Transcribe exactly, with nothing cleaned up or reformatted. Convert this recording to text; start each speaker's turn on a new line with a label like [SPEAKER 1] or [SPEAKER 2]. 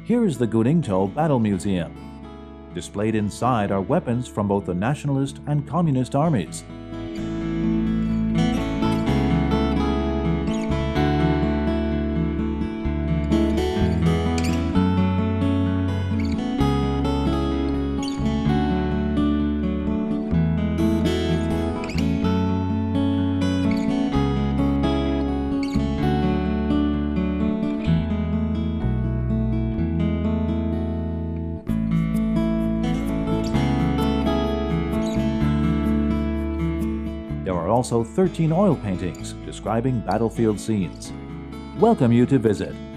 [SPEAKER 1] Here is the Guningtou Battle Museum. Displayed inside are weapons from both the nationalist and communist armies. There are also thirteen oil paintings describing battlefield scenes. Welcome you to visit